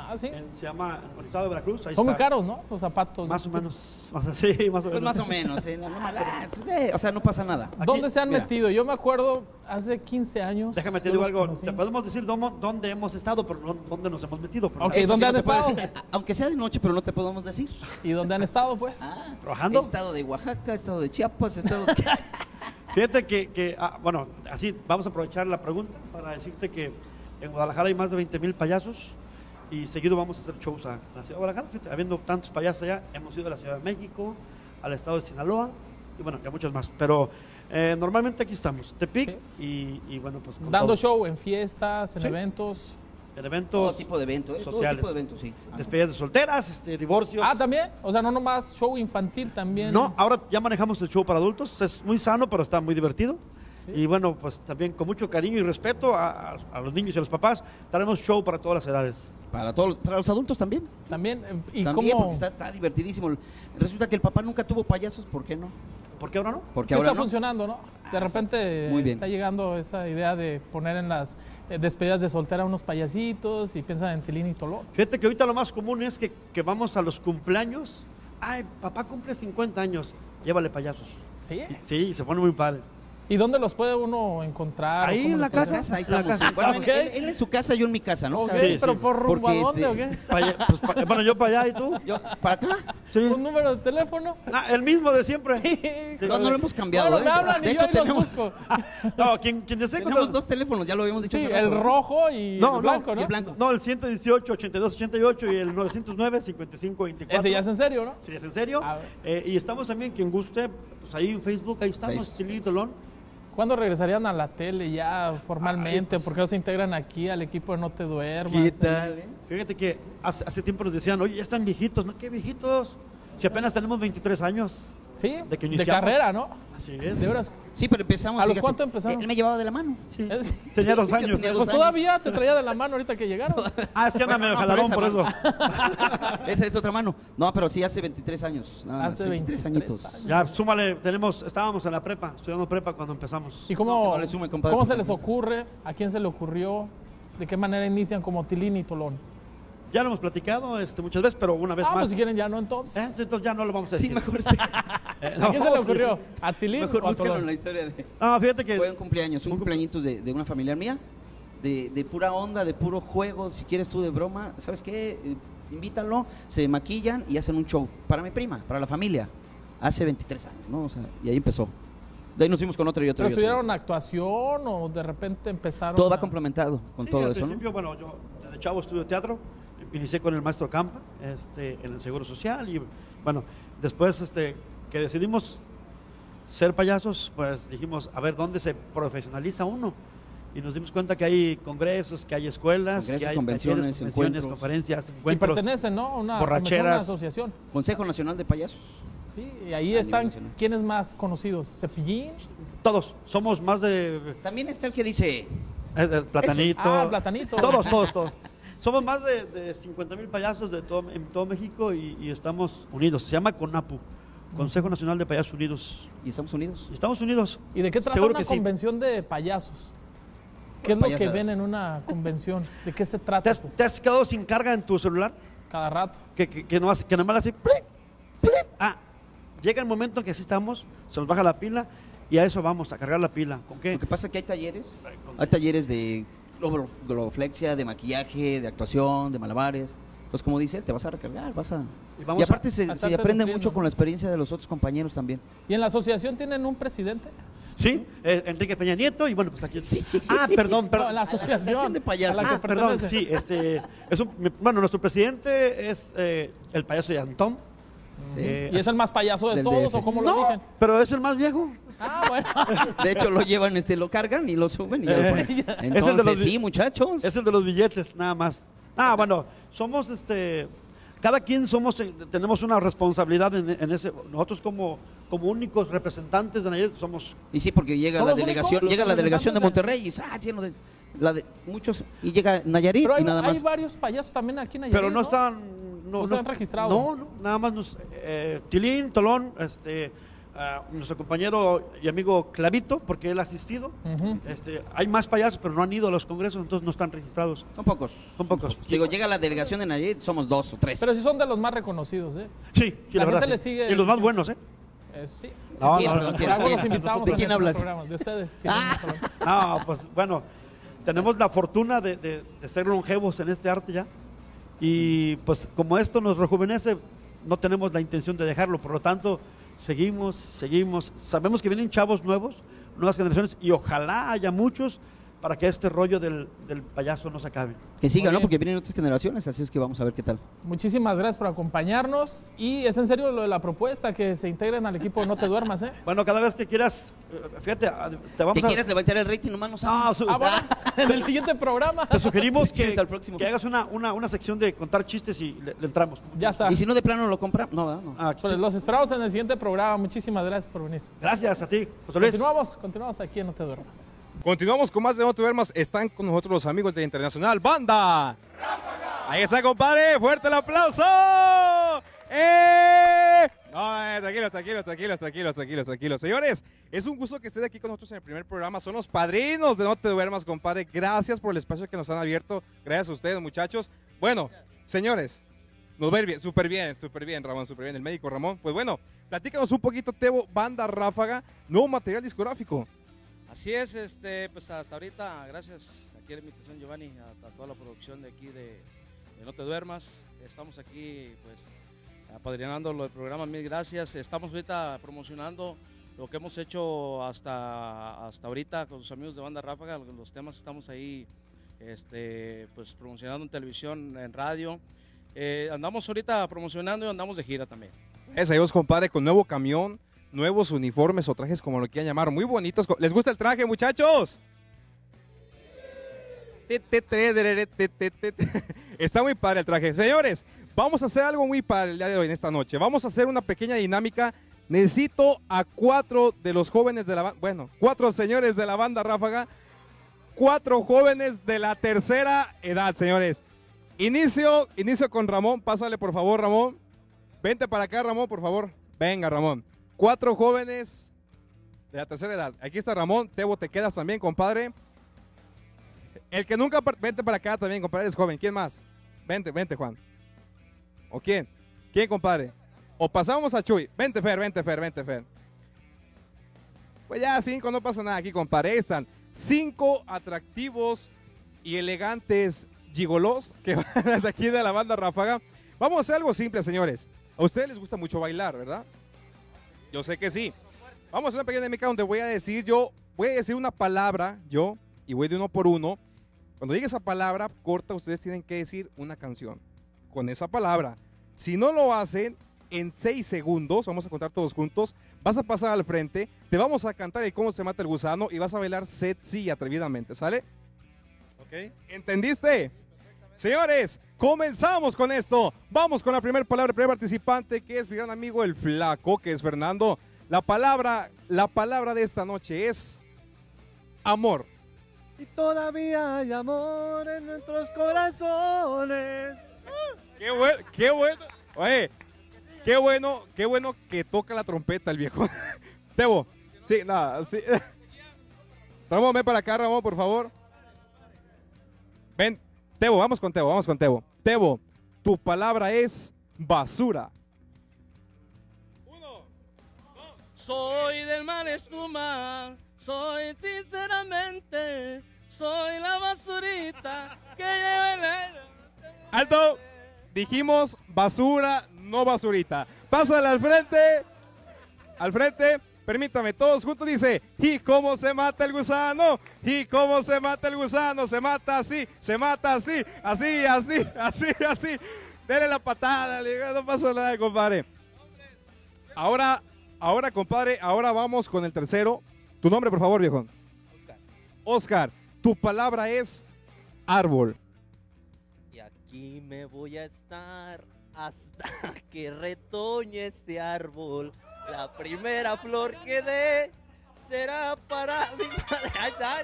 Ah, sí. En- se llama en Orizaba de Veracruz. Ahí Son muy está. caros, ¿no? Los zapatos. Más o menos. Más, sí, más o Pues menos. más o menos, ¿eh? No, no, ah, eh, o sea, no pasa nada. ¿Dónde se han mira. metido? Yo me acuerdo hace quince años. Déjame te yo digo los algo. conocí. Te podemos decir dónde, dónde hemos estado, pero no dónde nos hemos metido. pero Ok, no- Eso ¿dónde sí han no se puede estado? decir, a- aunque sea de noche, pero no te podemos decir. ¿Y dónde han estado, pues? Ah, ¿Trabajando? Estado de Oaxaca, estado de Chiapas, estado de... Fíjate que, que ah, bueno, así vamos a aprovechar la pregunta para decirte que en Guadalajara hay más de veinte mil payasos y seguido vamos a hacer shows a la ciudad de Guadalajara. Fíjate, habiendo tantos payasos allá, hemos ido a la Ciudad de México, al estado de Sinaloa y bueno, que muchos más. Pero eh, normalmente aquí estamos, Tepic y, y bueno, pues con Dando todo. show en fiestas, en Sí. eventos. En eventos Todo tipo de eventos, ¿eh? Todo sociales. tipo de eventos, sí. Ajá. Despedidas de solteras, este, divorcios. Ah, también. O sea, no nomás show infantil, también. No, ahora ya manejamos el show para adultos. Es muy sano, pero está muy divertido. Sí. Y bueno, pues también con mucho cariño y respeto a, a- a los niños y a los papás, daremos show para todas las edades. Para todos, para los adultos también. También. eh, ¿Y También, cómo? porque está, está divertidísimo. Resulta que el papá nunca tuvo payasos, ¿por qué no? ¿Por qué ahora no? Porque Sí ahora está no. funcionando, ¿no? De repente Muy eh, bien. está llegando esa idea de poner en las eh, despedidas de soltera unos payasitos y piensan en Tilín y Tolón. Fíjate que ahorita lo más común es que, que vamos a los cumpleaños. Ay, papá cumple cincuenta años, llévale payasos. ¿Sí? Sí, se pone muy padre. ¿Y dónde los puede uno encontrar? Ahí ¿O cómo en la les puede casa. hacer? Ahí En la estamos. casa. Bueno, Ah, él- ok. él, él en su casa, yo en mi casa, ¿no? Ok, Sí, pero sí. por rumbo Porque a dónde este- o qué? Pa' allá- pues, pa- bueno, yo para allá y tú. Yo, ¿para acá? Sí. ¿Un número de teléfono? Ah, el mismo de siempre. Sí. No, no lo hemos cambiado, Bueno, ¿eh? me hablan De y hecho, yo ahí los tenemos- busco. No, quien, quien desee Tenemos contar- dos teléfonos, ya lo habíamos dicho Sí, hace el rato. rojo y No, el blanco, no, ¿no? y el blanco. No, el ciento dieciocho, ochenta y dos, ochenta y ocho y el novecientos nueve, cincuenta y cinco, veinticuatro. Ese ya es en serio, ¿no? Si es en serio. A ver. Eh, y estamos también, quien guste, pues ahí en Facebook, ahí estamos, Face- Tilín y Face. Tolón. ¿Cuándo regresarían a la tele ya formalmente? Ay, pues. ¿Por qué no se integran aquí al equipo de No Te Duermas? ¿Qué tal, eh? Fíjate que hace, hace tiempo nos decían, oye, ya están viejitos, ¿no? ¿Qué viejitos? Si apenas tenemos veintitrés años. Sí, De que de iniciamos. carrera, ¿no? Así es. De veras. Sí, pero empezamos. ¿A los fíjate, cuánto empezaron? Él me llevaba de la mano. Sí. Es- Tenía Sí, dos yo años. tenía dos Pues años. todavía te traía de la mano ahorita que llegaron. Ah, es que anda medio No, jaladón pero por eso. esa Esa es otra mano. No, pero sí hace veintitrés años. Nada más, Hace veintitrés veintitrés añitos. años. Ya, súmale, tenemos, estábamos en la prepa, estudiando prepa cuando empezamos. ¿Y No, cómo, que no le sume, compadre, cómo por se les favor. ocurre? ¿A quién se le ocurrió? ¿De qué manera inician como Tilín y Tolón? Ya lo hemos platicado este, muchas veces, pero una vez Ah, más. pues si quieren ya no ¿Eh? entonces. Entonces ya no lo vamos a Sí, decir. mejor. este- Eh, ¿A quién se no, le sí. ocurrió? ¿A Tilín Mejor o a búsquenlo en la Tolón? historia de... No, fíjate que Fue un cumpleaños, un un cumpleañitos de, de una familiar mía, de, de pura onda, de puro juego, si quieres tú de broma, ¿sabes qué? Eh, invítalo, se maquillan y hacen un show para mi prima, para la familia, hace veintitrés años, ¿no? O sea, y ahí empezó. De ahí nos fuimos con otro y otro. ¿Pero y otro. estudiaron actuación o de repente empezaron? Todo va a- complementado con sí, todo al eso, ¿no? principio, bueno, yo desde chavo estudio teatro, inicié con el maestro Campa este, en el Seguro Social y bueno, después este, que decidimos ser payasos, pues dijimos, a ver, ¿dónde se profesionaliza uno? Y nos dimos cuenta que hay congresos, que hay escuelas, Congresos, que hay convenciones, talleres, convenciones, encuentros. conferencias, Y encuentros. pertenecen, ¿no? A una, borracheras. una asociación. Consejo Nacional de Payasos. Sí, y ahí A están, nivel nacional. ¿quiénes más conocidos? ¿Cepillín? Todos, somos más de También está el que dice, eh, eh, Platanito. Ah, el Platanito. Todos, todos, todos. Somos más de, de cincuenta mil payasos de todo, en todo México y, y estamos unidos. Se llama CONAPU, Consejo Nacional de Payasos Unidos. ¿y estamos unidos? Y estamos unidos. ¿Y de qué trata Seguro una que sí. convención de payasos? ¿Qué es Pues lo que payasadas. ven en una convención? ¿De qué se ¿Te trata? has, pues? te has quedado sin carga en tu celular? Cada rato. Que, que, que, nomás, que nomás así. ¡plip! ¡plip! Ah, llega el momento en que así estamos, se nos baja la pila y a eso vamos, a cargar la pila. ¿Con qué? Lo que pasa es que hay talleres, Con- hay talleres de globo- globoflexia, de maquillaje, de actuación, de malabares. Entonces, como dice él, te vas a recargar, vas a... Y Y, vamos a- aparte se, a se estarse aprende nutriendo, mucho ¿no? con la experiencia de los otros compañeros también. ¿Y en la asociación tienen un presidente? Sí, eh, Enrique Peña Nieto y bueno, pues aquí. Ah, perdón, No, perdón. en la asociación. asociación de payasos. a la que Ah, perdón, pertenece. sí, este, es un- mi- bueno, nuestro presidente es eh, el payaso de Antón. Eh, ¿Y es el más payaso de Del todos D F. o cómo lo no, dicen? pero es el más viejo. Ah, bueno. De hecho, lo llevan, este, lo cargan y lo suben y ya lo Eh, ponen. es el de Entonces, los- sí, muchachos. Es el de los billetes, nada más. Ah, bueno, somos este. Cada quien somos, eh, tenemos una responsabilidad en, en ese. Nosotros como, como únicos representantes de Nayarit somos. Y sí, porque llega ¿Son la los delegación, únicos llega la delegación de representantes? Monterrey y dice, ah, lleno de, la de muchos, y llega Nayarit Pero hay, y nada hay más. varios payasos también aquí en Nayarit, Pero no, ¿no? están. No están registrados. No, no, nada más nos. Eh, Tilín, Tolón, este. a nuestro compañero y amigo Clavito, porque él ha asistido. Ujú. este, hay más payasos, pero no han ido a los congresos, entonces no están registrados. Son pocos. Son pocos. Digo, llega la delegación de Nayarit, somos dos o tres. Pero sí son de los más reconocidos, ¿eh? Sí, sí, La la, verdad. gente le sí. sigue- Y los más buenos, ¿eh? Eso sí. No, ¿Quién? no, Perdón, no, ¿quién? Por algo ¿Quién? los invitamos ¿De a quién nuestro hablas? programa, de ustedes. tienen Ah. un programa. No, pues bueno, tenemos la fortuna de, de- de ser longevos en este arte ya. Y pues como esto nos rejuvenece, no tenemos la intención de dejarlo. Por lo tanto, seguimos, seguimos. Sabemos que vienen chavos nuevos, nuevas generaciones, y ojalá haya muchos para que este rollo del, del payaso no se acabe. Que siga, Muy ¿no? bien. Porque vienen otras generaciones, así es que vamos a ver qué tal. Muchísimas gracias por acompañarnos. Y es en serio lo de la propuesta, que se integren al equipo No Te Duermas, ¿eh? Bueno, cada vez que quieras, eh, fíjate, ah, te vamos ¿Te a... quieres levantar el rating? Nomás no No, sabes. su- Ah, bueno, en el siguiente programa. te sugerimos Si que, quieres, al próximo. que hagas una, una, una sección de contar chistes y le, le entramos. Ya está. Y si no, de plano lo compramos. No, ¿verdad? No. Ah, Pues los esperamos en el siguiente programa. Muchísimas gracias por venir. gracias a ti, José Luis. Continuamos, continuamos aquí en No Te Duermas. Continuamos con más de No Te Duermas. Están con nosotros los amigos de Internacional Banda. Ahí está, compadre. Fuerte el aplauso. ¡Eh! No, eh, tranquilos, tranquilos, tranquilos, tranquilos, tranquilos, tranquilos. Señores, es un gusto que estén aquí con nosotros en el primer programa. Son los padrinos de No Te Duermas, compadre. Gracias por el espacio que nos han abierto. Gracias a ustedes, muchachos. Bueno, señores, nos va a ir bien, súper bien, súper bien, Ramón, súper bien. El médico Ramón. Pues bueno, platícanos un poquito, Tebo, Banda Ráfaga, nuevo material discográfico. Así es, este, pues hasta ahorita, gracias aquí a la invitación, Giovanni, a, a toda la producción de aquí de, de No Te Duermas. Estamos aquí, pues, apadrinándolo el programa, mil gracias. Estamos ahorita promocionando lo que hemos hecho hasta, hasta ahorita con sus amigos de Banda Ráfaga, los temas que estamos ahí, este, pues, promocionando en televisión, en radio. Eh, andamos ahorita promocionando y andamos de gira también. Gracias a Dios, compadre, con nuevo camión, nuevos uniformes o trajes, como lo quieran llamar, muy bonitos. ¿Les gusta el traje, muchachos? Está muy padre el traje. Señores, vamos a hacer algo muy padre el día de hoy, en esta noche. Vamos a hacer una pequeña dinámica. Necesito a cuatro de los jóvenes de la banda, bueno, cuatro señores de la Banda Ráfaga, cuatro jóvenes de la tercera edad, señores. Inicio, inicio con Ramón. Pásale, por favor, Ramón. Vente para acá, Ramón, por favor. Venga, Ramón. Cuatro jóvenes de la tercera edad. Aquí está Ramón. Tebo, te quedas también, compadre. El que nunca... Vente para acá también, compadre. Eres joven. ¿Quién más? Vente, vente, Juan. ¿O quién? ¿Quién, compadre? O pasamos a Chuy. Vente, Fer, vente, Fer, vente, Fer. Pues ya, cinco, no pasa nada aquí, compadre. Ahí están cinco atractivos y elegantes gigolos que van desde aquí de la Banda Ráfaga. Vamos a hacer algo simple, señores. A ustedes les gusta mucho bailar, ¿verdad? Yo sé que sí. Vamos a hacer una pequeña dinámica donde voy a decir yo, voy a decir una palabra, yo, y voy de uno por uno. Cuando llegue esa palabra corta, ustedes tienen que decir una canción con esa palabra. Si no lo hacen, en seis segundos, vamos a contar todos juntos, vas a pasar al frente, te vamos a cantar el cómo se mata el gusano y vas a bailar sexy y atrevidamente, ¿sale? ¿Ok? ¿Entendiste? Señores, comenzamos con esto. Vamos con la primera palabra, el primer participante, que es mi gran amigo el Flaco, que es Fernando. La palabra, la palabra de esta noche es amor. Y todavía hay amor en nuestros corazones. Qué bueno, qué bueno. Oye, qué bueno, qué bueno que toca la trompeta el viejo. Tebo, sí, nada, sí. Ramón, ven para acá, Ramón, por favor. Ven. Tebo, vamos con Tebo, vamos con Tebo. Tebo, tu palabra es basura. Soy del mar espuma, soy sinceramente, soy la basurita que lleva el aire. Alto, dijimos basura, no basurita. Pásale al frente, al frente, permítame, todos juntos dice, ¿y cómo se mata el gusano? ¿Y cómo se mata el gusano? Se mata así, se mata así, así, así, así, así. Dele la patada, no pasa nada, compadre. Ahora... Ahora, compadre, ahora vamos con el tercero. Tu nombre, por favor, viejo. Oscar. Oscar, tu palabra es árbol. Y aquí me voy a estar hasta que retoñe este árbol. La primera flor que dé será para mi madre. Ay, ay,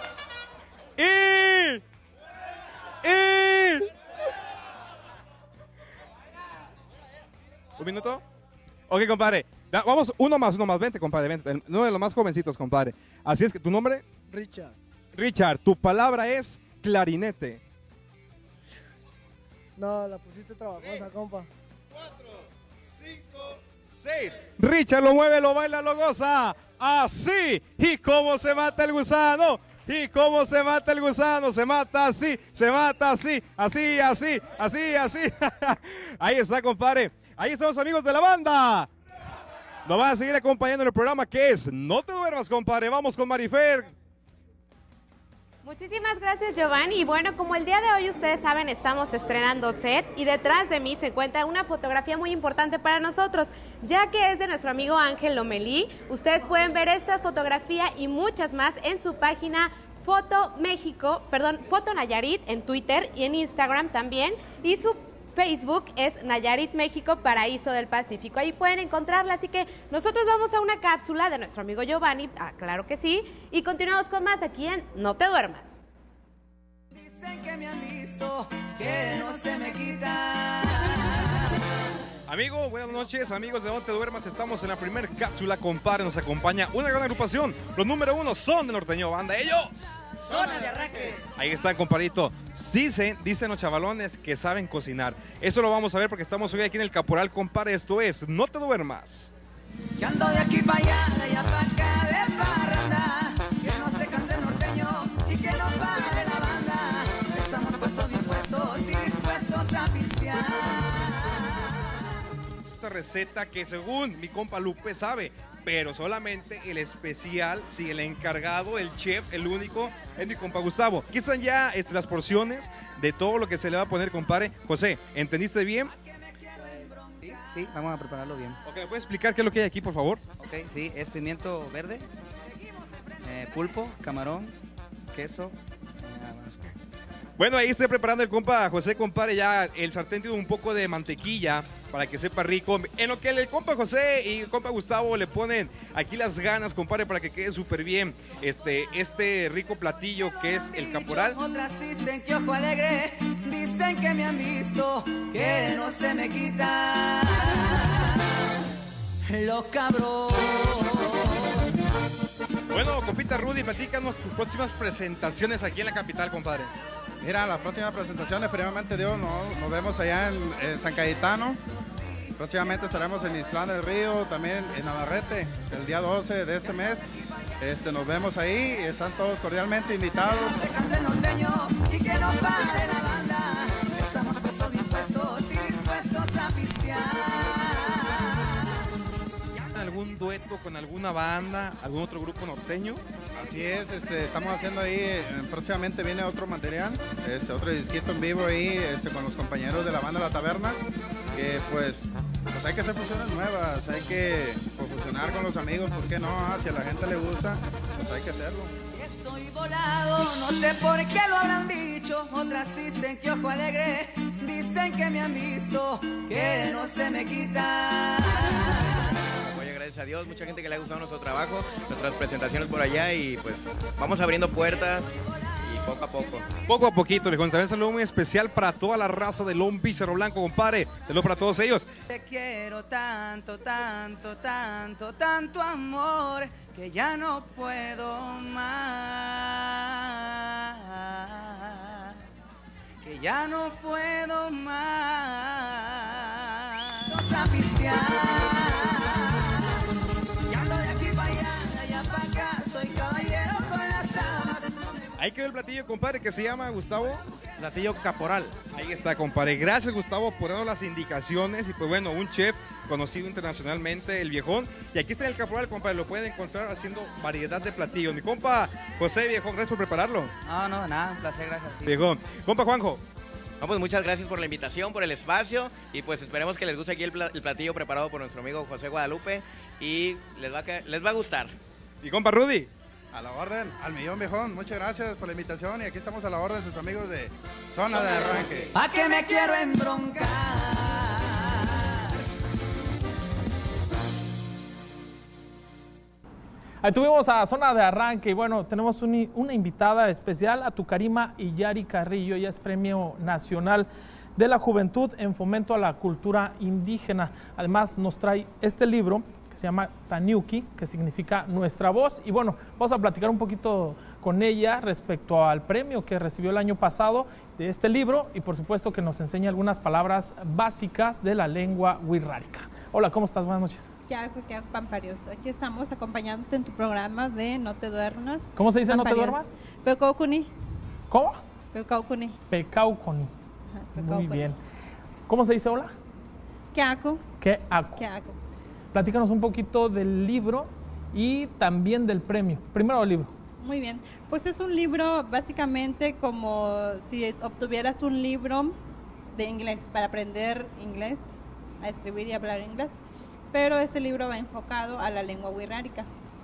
ay. Y... Y... ¿Un minuto? Ok, compadre. Da- Vamos, uno más, uno más. Vente, compadre, vente. El- Uno de los más jovencitos, compadre. Así es que, ¿tu nombre? Richard. Richard, tu palabra es clarinete. No, la pusiste trabajosa, compa. Seis. Richard lo mueve, lo baila, lo goza. Así. ¿Y cómo se mata el gusano? ¿Y cómo se mata el gusano? Se mata así, se mata así, así, así, así, así. Ahí está, compadre. Ahí están los amigos de la banda. Nos van a seguir acompañando en el programa que es No te duermas, compadre. Vamos con Marifer. Muchísimas gracias, Giovanni. Y bueno, como el día de hoy ustedes saben, estamos estrenando set y detrás de mí se encuentra una fotografía muy importante para nosotros, ya que es de nuestro amigo Ángel Lomelí. Ustedes pueden ver esta fotografía y muchas más en su página Foto México, perdón, Foto Nayarit en Twitter y en Instagram también. Y su Facebook es Nayarit México Paraíso del Pacífico. Ahí pueden encontrarla, así que nosotros vamos a una cápsula de nuestro amigo Giovanni, ah, claro que sí, y continuamos con más aquí en No te duermas. Dicen que me han visto, que no se me quita. Amigo, buenas noches, amigos de No te duermas. Estamos en la primer cápsula, compadre. Nos acompaña una gran agrupación. Los número uno son de Norteño Banda. Ellos. Zona de arranque. Ahí está, compadrito. Dicen, dicen los chavalones que saben cocinar. Eso lo vamos a ver porque estamos hoy aquí en el Caporal, compadre. Esto es No te duermas. Que ando de aquí para allá, de allá para acá, de parranda. Que no se canse el norteño y que no pare la banda. Estamos puestos, dispuestos y dispuestos a pistear. Esta receta que según mi compa Lupe sabe, pero solamente el especial, sí, el encargado, el chef, el único, es mi compa Gustavo. Aquí están ya es, las porciones de todo lo que se le va a poner, compadre. José, ¿entendiste bien? Sí, sí, vamos a prepararlo bien. Ok, ¿me puedes explicar qué es lo que hay aquí, por favor? Ok, sí, es pimiento verde, eh, pulpo, camarón, queso. Bueno, ahí estoy preparando el compa José, compadre, ya el sartén tiene un poco de mantequilla para que sepa rico. En lo que el compa José y el compa Gustavo le ponen aquí las ganas, compadre, para que quede súper bien este, este rico platillo que es el caporal. Otras dicen que ojo alegre, dicen que me han visto, que no se me quita. Los cabros. Bueno, compita Rudy, platícanos sus próximas presentaciones aquí en la capital, compadre. Mira, las próximas presentaciones, primeramente Dios, no, nos vemos allá en, en San Cayetano. Próximamente estaremos en Islán del Río, también en Navarrete, el día doce de este mes. Este, nos vemos ahí y están todos cordialmente invitados. Se canse el norteño y que no pare la banda. Estamos puestos, dispuestos y dispuestos a pistear. ¿Algún dueto con alguna banda, algún otro grupo norteño? Así es, este, estamos haciendo ahí, eh, próximamente viene otro material, este, otro disquito en vivo ahí este, con los compañeros de la banda La Taberna, que pues, pues hay que hacer fusiones nuevas, hay que pues, fusionar con los amigos, ¿por qué no? Ah, si a la gente le gusta, pues hay que hacerlo. Que soy volado, no sé por qué lo habrán dicho. Otras dicen que ojo alegre, dicen que me han visto, que no se me quita. Gracias a Dios, mucha gente que le ha gustado nuestro trabajo, nuestras presentaciones por allá y pues vamos abriendo puertas y poco a poco. Poco a poquito, viejo. Un saludo muy especial para toda la raza de Lombi Cerro Blanco, compadre. Saludo para todos ellos. Te quiero tanto, tanto, tanto, tanto amor, que ya no puedo más, que ya no puedo más. Vamos a pistear. Ahí quedó el platillo, compadre, que se llama, Gustavo. Platillo caporal. Ahí está, compadre. Gracias, Gustavo, por darnos las indicaciones. Y pues bueno, un chef conocido internacionalmente, el viejón. Y aquí está el caporal, compadre. Lo pueden encontrar haciendo variedad de platillos. Mi compa José, viejón, gracias por prepararlo. No, no, nada, un placer, gracias. Sí. Viejón. Compa Juanjo. No, pues muchas gracias por la invitación, por el espacio. Y pues esperemos que les guste aquí el, pla el platillo preparado por nuestro amigo José Guadalupe. Y les va a, les va a gustar. Y compa Rudy. A la orden, al millón, viejón. Muchas gracias por la invitación y aquí estamos a la orden de sus amigos de Zona de Arranque. ¿A qué me quiero embroncar? Ahí tuvimos a Zona de Arranque y bueno, tenemos un, una invitada especial, a Tucarima Iyari Carrillo, ella es Premio Nacional de la Juventud en Fomento a la Cultura Indígena. Además nos trae este libro que se llama Taniuki, que significa Nuestra Voz. Y bueno, vamos a platicar un poquito con ella respecto al premio que recibió el año pasado de este libro y por supuesto que nos enseña algunas palabras básicas de la lengua wixárika. Hola, ¿cómo estás? Buenas noches. ¿Qué hago, qué hago, Pamparios? Aquí estamos acompañándote en tu programa de No te duermas. ¿Cómo se dice Pamparios. No te duermas? Pecaucuni. ¿Cómo? Pecaucuni. Pecaucuni. Muy bien. ¿Cómo se dice hola? ¿Qué hago? ¿Qué hago? ¿Qué hago? Platícanos un poquito del libro y también del premio. Primero el libro. Muy bien. Pues es un libro básicamente como si obtuvieras un libro de inglés para aprender inglés, a escribir y hablar inglés. Pero este libro va enfocado a la lengua wixárika.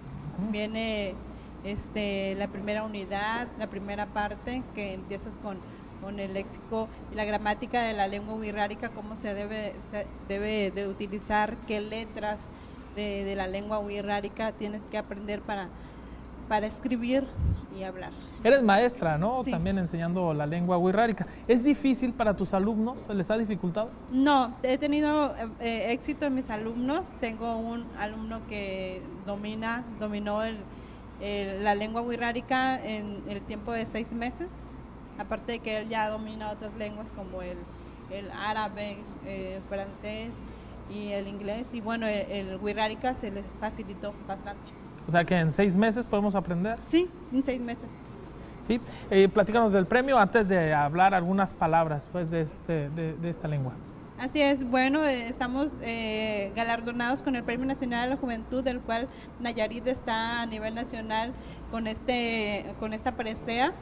Viene este, la primera unidad, la primera parte, que empiezas con, con el léxico y la gramática de la lengua wixárika, cómo se debe, se debe de utilizar, qué letras de, de la lengua wixárika tienes que aprender para, para escribir y hablar. Eres maestra, ¿no? Sí. También enseñando la lengua wixárika. ¿Es difícil para tus alumnos? ¿Les ha dificultado? No, he tenido eh, éxito en mis alumnos. Tengo un alumno que domina, dominó el, el, la lengua wixárika en el tiempo de seis meses. Aparte de que él ya domina otras lenguas como el, el árabe, eh, francés y el inglés. Y bueno, el, el wixárika se le facilitó bastante. O sea que en seis meses podemos aprender. Sí, en seis meses. Sí, eh, platícanos del premio antes de hablar algunas palabras pues, de, este, de, de esta lengua. Así es, bueno, eh, estamos eh, galardonados con el Premio Nacional de la Juventud, del cual Nayarit está a nivel nacional con, este, con esta presea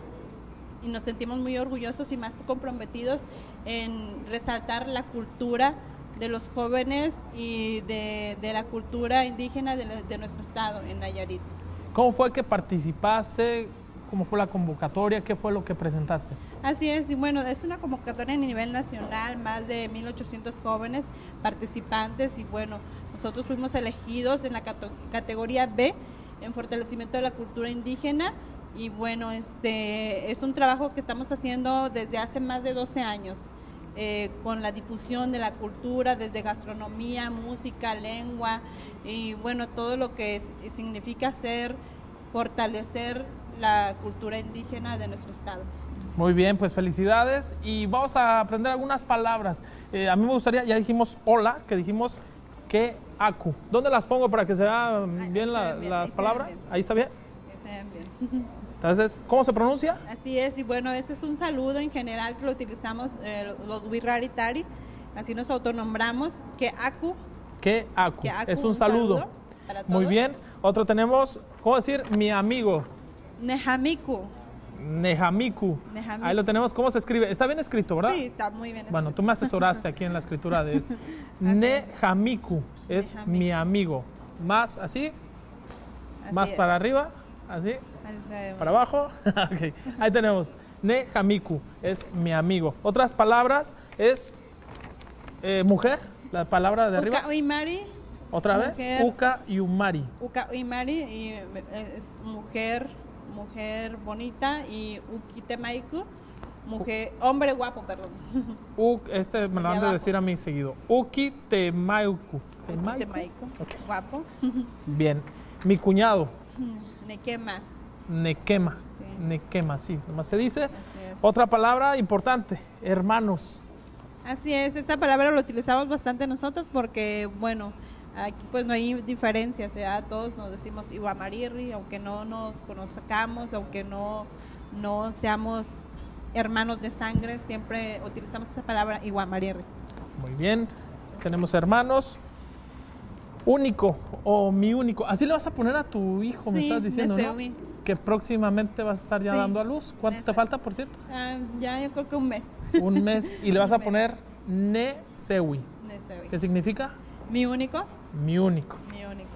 y nos sentimos muy orgullosos y más comprometidos en resaltar la cultura de los jóvenes y de, de la cultura indígena de, de nuestro estado en Nayarit. ¿Cómo fue que participaste? ¿Cómo fue la convocatoria? ¿Qué fue lo que presentaste? Así es, y bueno, es una convocatoria a nivel nacional, más de mil ochocientos jóvenes participantes y bueno, nosotros fuimos elegidos en la categoría B, en fortalecimiento de la cultura indígena y bueno, este es un trabajo que estamos haciendo desde hace más de doce años. Eh, con la difusión de la cultura, desde gastronomía, música, lengua y bueno, todo lo que es, significa ser, fortalecer la cultura indígena de nuestro estado. Muy bien, pues felicidades y vamos a aprender algunas palabras. Eh, a mí me gustaría, ya dijimos hola, que dijimos que acu. ¿Dónde las pongo para que se vean bien, la, bien las ahí palabras? Bien. ¿Ahí está bien? Que se vean bien. Entonces, ¿cómo se pronuncia? Así es, y bueno, ese es un saludo en general que lo utilizamos eh, los wixáritari, así nos autonombramos, que acu. Que acu, que acu es un, un saludo. saludo para todos. Muy bien, otro tenemos, ¿cómo decir? Mi amigo. Nejamiku. Nejamiku. Nejamiku. Ahí lo tenemos, ¿cómo se escribe? Está bien escrito, ¿verdad? Sí, está muy bien escrito. Bueno, tú me asesoraste aquí en la escritura de eso. Nejamiku es Nejamiku. Mi amigo. Más así, así más es. Para arriba, así. Para abajo, okay. Ahí tenemos, Nejamiku, es mi amigo. Otras palabras es eh, mujer, la palabra de arriba. Uka uimari. Otra vez, mujer. Uka Uimari. Uka uimari y es mujer, mujer bonita y Ukitemaiku, mujer, hombre guapo, perdón. Uk, este me lo han de decir a mí seguido. Ukitemaiku. Ukitemaiku, okay. Guapo. Bien, mi cuñado. Nequema. Nequema, sí. Nequema, sí, nomás se dice. Otra palabra importante, hermanos. Así es, esa palabra lo utilizamos bastante nosotros porque, bueno, aquí pues no hay diferencias, ¿verdad? Todos nos decimos Iwamarirri, aunque no nos conozcamos, aunque no, no seamos hermanos de sangre, siempre utilizamos esa palabra Iwamarirri. Muy bien, tenemos hermanos. Único o mi único, así le vas a poner a tu hijo, sí, me estás diciendo, ¿no? Mi. Que próximamente vas a estar ya sí, dando a luz. ¿Cuánto deseo. Te falta, por cierto? Uh, ya yo creo que un mes. Un mes, y le vas a poner Nesewi. Nesewi. ¿Qué significa? Mi único. Mi único. Mi único.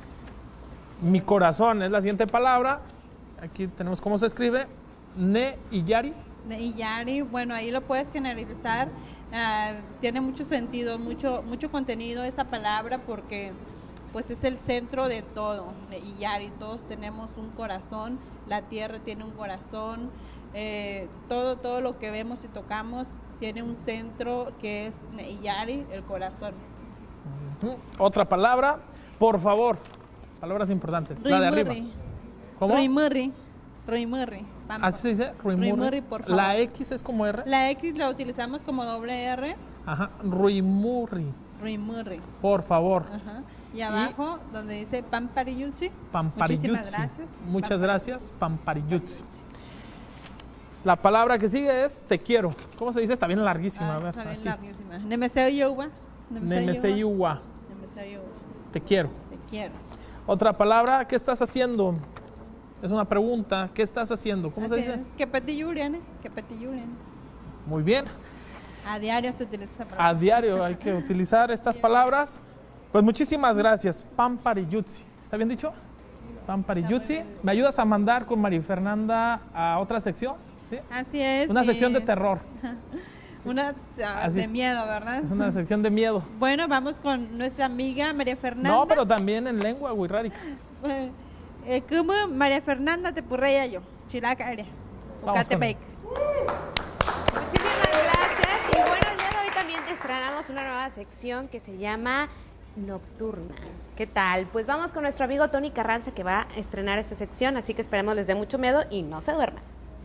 Mi corazón es la siguiente palabra. Aquí tenemos cómo se escribe. Ne y Yari. Ne y Yari, bueno, ahí lo puedes generalizar. Uh, tiene mucho sentido, mucho, mucho contenido esa palabra porque pues es el centro de todo. Y Yari, todos tenemos un corazón, la tierra tiene un corazón, eh, todo, todo lo que vemos y tocamos tiene un centro que es Neiyari, el corazón. Ujú. Otra palabra, por favor. Palabras importantes. La de arriba. ¿Cómo? Ruimurri. Ruimurri. Pampa. ¿Así se dice? Ruimurri. Ruimurri, por favor. La X es como R. La X la utilizamos como doble R. Ajá. Ruimurri. Ruimurri. Por favor. Ajá. Y abajo, donde dice Pampariyutsi. Pampariyutsi. Muchísimas gracias. Muchas gracias. Pampariyutsi. La palabra que sigue es te quiero. ¿Cómo se dice? Está bien larguísima. Ah, a ver, está bien así. larguísima. Nemeseyuwa. Nemeseyuwa. Nemeseyuwa. Te quiero. Te quiero. Otra palabra, ¿qué estás haciendo? Es una pregunta. ¿Qué estás haciendo? ¿Cómo se Así dice? es. Que peti Julian, que peti Julian. Muy bien. A diario se utiliza esa palabra. A diario hay que utilizar estas palabras. Pues muchísimas gracias. Pampariyutsi. ¿Está bien dicho? Pampariyutsi. ¿Me ayudas a mandar con María Fernanda a otra sección? ¿Sí? Así es. Una sí. sección de terror. Una ah, Así de es. miedo, ¿verdad? Es una sección de miedo. Bueno, vamos con nuestra amiga María Fernanda. No, pero también en lengua wixárika. Eh, como María Fernanda te purreya yo, Chilaca área. Vamos con Ucatepec. Muchísimas gracias. Y bueno, el día de hoy también te estrenamos una nueva sección que se llama Nocturna. ¿Qué tal? Pues vamos con nuestro amigo Tony Carranza que va a estrenar esta sección, así que esperemos les dé mucho miedo y no se duerman.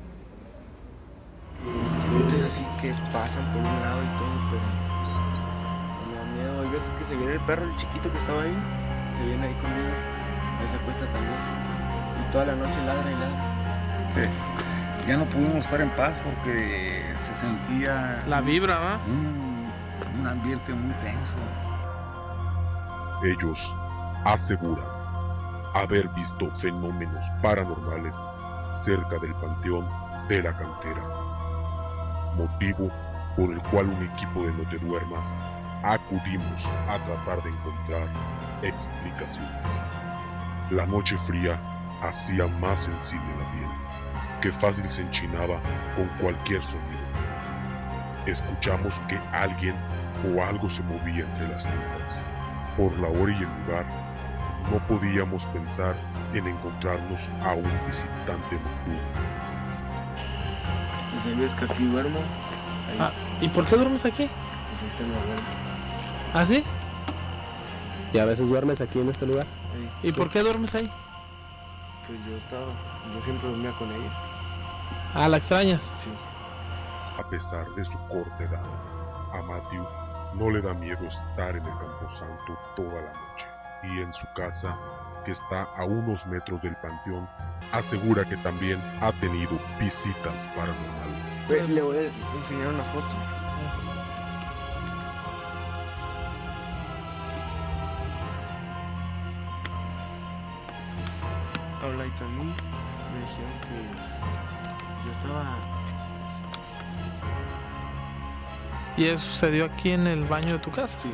Sientes así que pasan por un lado y todo, pero me da miedo. Hay veces que se viene el perro, el chiquito que estaba ahí, se viene ahí conmigo, ahí se acuesta también. Y toda la noche ladra y ladra. Sí. Ya no pudimos estar en paz porque se sentía... La vibra, ¿va? Un, un ambiente muy tenso. Ellos aseguran haber visto fenómenos paranormales cerca del panteón de la cantera, motivo por el cual un equipo de No Te Duermas acudimos a tratar de encontrar explicaciones. La noche fría hacía más sensible la piel, que fácil se enchinaba con cualquier sonido. Escuchamos que alguien o algo se movía entre las nubes. Por la hora y el lugar, no podíamos pensar en encontrarnos a un visitante nocturno. Y si ves que aquí duermo, ahí, Ah, ¿y por qué duermes aquí? pues ahí tengo duermo. ¿Ah, sí? ¿Y a veces duermes aquí en este lugar? ¿Y por qué duermes ahí? Pues yo estaba, yo siempre dormía con ella. Ah, ¿la extrañas? Sí. A pesar de su corta edad, a Matthew no le da miedo estar en el camposanto toda la noche. Y en su casa, que está a unos metros del panteón, asegura que también ha tenido visitas paranormales. Ve, le voy a enseñar una foto. Habla y también me dijeron que yo estaba... ¿Y eso sucedió aquí en el baño de tu casa? Sí.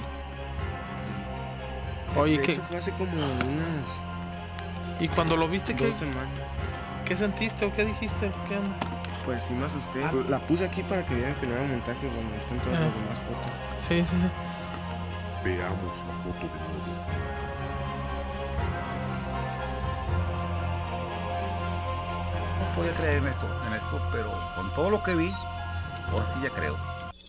Oye, de ¿qué? hecho, fue hace como unas ¿Y cuando lo viste, qué, dos semanas. qué sentiste o qué dijiste? ¿Qué onda? Pues sí me asusté. Ah. La puse aquí para que vean que no era montaje donde están todas Ah. las demás fotos. Sí, sí, sí. Veamos la foto de nuevo. No podía creer en esto, en esto, pero con todo lo que vi, ahora sí ya creo.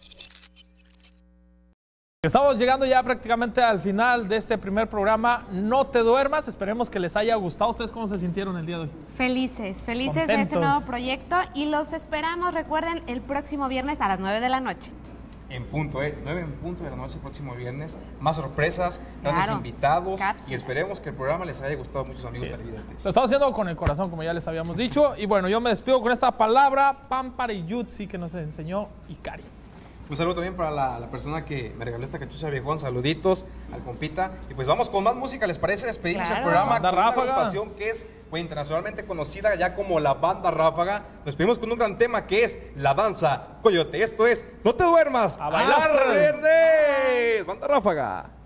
Estamos llegando ya prácticamente al final de este primer programa. No te duermas. Esperemos que les haya gustado. ¿Ustedes cómo se sintieron el día de hoy? Felices, felices de este Contentos. nuevo proyecto y los esperamos, recuerden, el próximo viernes a las nueve de la noche. En punto, ¿eh? nueve en punto de la noche, próximo viernes. Más sorpresas, grandes Claro. invitados. Cápsulas. Y esperemos que el programa les haya gustado a muchos amigos Sí. televidentes. Lo estamos haciendo con el corazón, como ya les habíamos dicho. Y bueno, yo me despido con esta palabra, Pampariyutsi, que nos enseñó Ikari. Un saludo también para la, la persona que me regaló esta cachucha viejón. Saluditos al compita. Y pues vamos con más música, ¿les parece? Despedimos Claro. el programa Banda con Ráfaga. una agrupación que es pues, internacionalmente conocida ya como la Banda Ráfaga. Nos despedimos con un gran tema que es la danza Coyote. Esto es No Te Duermas, A bailar. Verdes. Banda Ráfaga.